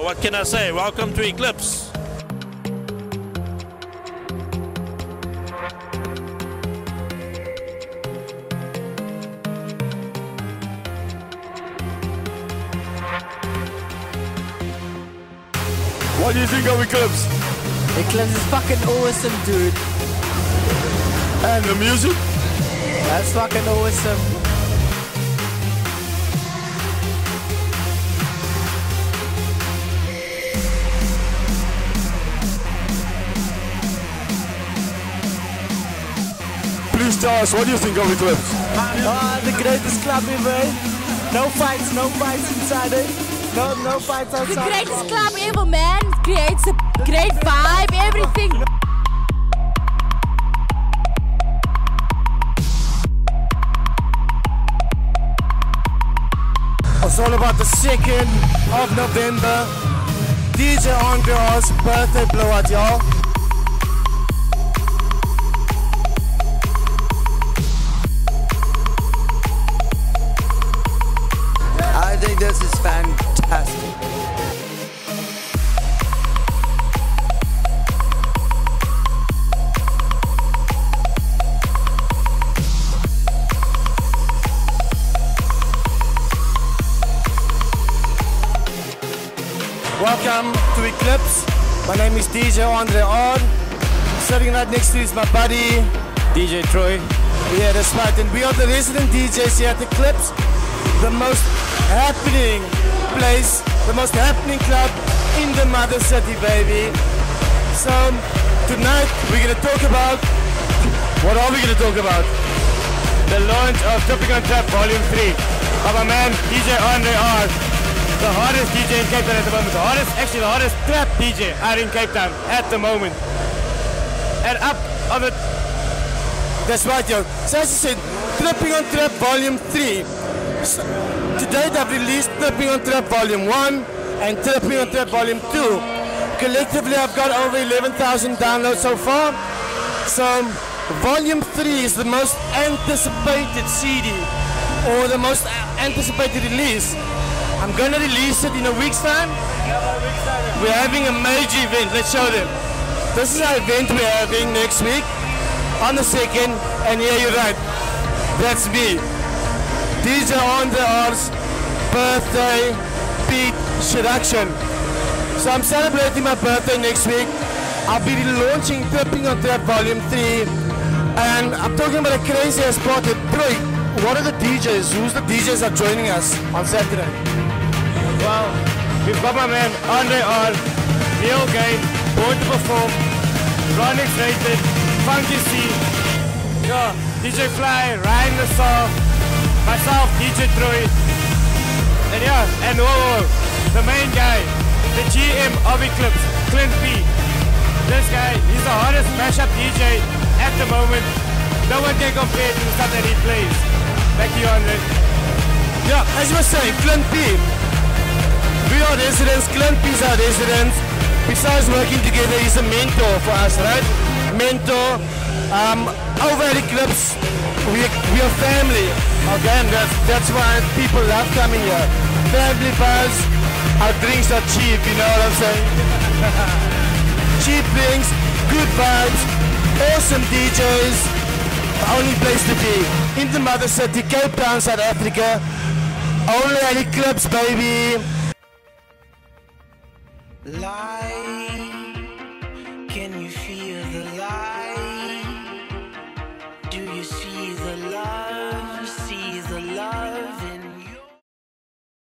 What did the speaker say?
what can I say? Welcome to Eclipse. What do you think of Eclipse? Eclipse is fucking awesome, dude. And the music? That's fucking awesome. Please tell us, what do you think of Eclipse? The greatest club ever. No fights inside it. No fights outside. The greatest club ever, man. Creates a great vibe, everything. It's all about the 2nd of November. DJ Andre R's birthday blowout, y'all. I think this is fantastic. Welcome to Eclipse. My name is DJ Andre R. Sitting right next to is my buddy DJ Troy. Yeah, that's right. And we are the resident DJs here at Eclipse. The most happening place, the most happening club in the mother city, baby. So tonight we're gonna talk about, what are we gonna talk about? The launch of Tripping on Trap Volume 3 of my man DJ Andre R. The hardest DJ in Cape Town at the moment. The hardest trap DJ out in Cape Town at the moment. And up on the... That's right, yo. So as I said, Tripping on Trap Volume 3. So, to date I've released Tripping on Trap Volume 1 and Tripping on Trap Volume 2. Collectively I've got over 11,000 downloads so far. So Volume 3 is the most anticipated CD or the most anticipated release. I'm gonna release it in a week's time. We're having a major event, let's show them. This is our event we're having next week on the 2nd, and yeah, you're right, that's me. DJ Andre R's birthday beat seduction. So I'm celebrating my birthday next week. I'll be launching Tripping on Trap Volume 3, and I'm talking about a crazy ass party. Troy, what are the DJs? Who's the DJs that are joining us on Saturday? Well, we've got my man Andre R, Neil Gay, Born to Perform, Ron X Rated, Funky C, DJ Fly, Ryan Nassau, myself, DJ Troy, and and the main guy, the GM of Eclipse, Clint P. This guy, he's the hardest mashup DJ at the moment. No one can compare to the stuff that he plays. Back to you, Andre. Yeah, as you were saying, Clint P. We are residents, Clint P is our resident. Besides working together, he's a mentor for us, right? Mentor. Over at Eclipse, we are family. Okay, and that's why people love coming here. Family buzz. Our drinks are cheap, you know what I'm saying? Cheap drinks, good vibes, awesome DJs. The only place to be in the mother city, Cape Town, South Africa. Only at Eclipse, baby. Light.